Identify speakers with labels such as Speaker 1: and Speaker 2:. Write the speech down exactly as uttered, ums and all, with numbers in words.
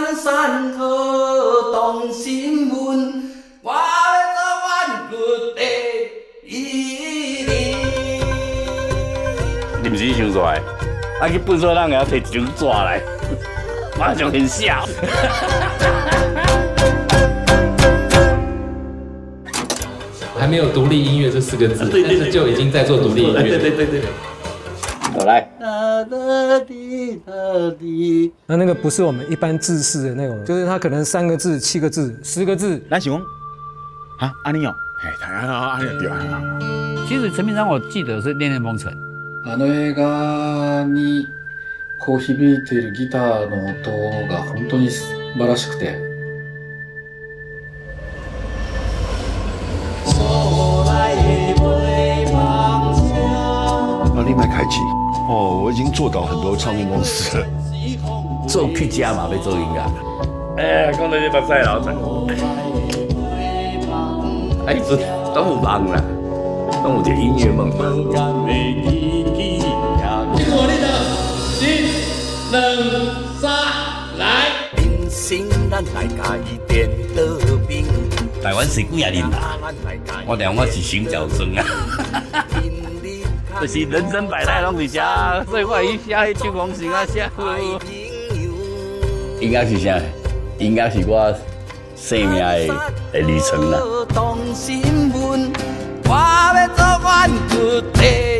Speaker 1: 山山河动心魂，我要做阮骨第一人。
Speaker 2: 你毋是想出来，啊去本所人也要摕一张纸来，马上很笑。
Speaker 3: 还没有独立音乐这四个字，但是就已经在做独立音乐。
Speaker 2: 对对对对对。好来。
Speaker 4: 那那个不是我们一般字式的那种，就是它可能三个字、七个字、十个字。
Speaker 5: 咱想讲，啊，安尼哦，嘿，安尼对啊。
Speaker 6: 其实陈明章我记得是《恋恋风尘》。
Speaker 7: あの映画にこう響いているギターの音が本当に素晴らしくて。
Speaker 8: 那你卖开机哦，我已经做到很多唱片公司了。
Speaker 2: 做曲家嘛，要做音乐。哎，讲到这目屎流出。哎，这都有梦啦，都有一个音乐梦嘛。
Speaker 1: 经过你的一、两、三，来。人生咱来家己颠倒面。
Speaker 2: 台湾是几啊年啦？我俩我是新角村啊。就是人生百态拢是写，所以我会写迄首歌时啊写。应该是啥？应该是我生命的旅程啦。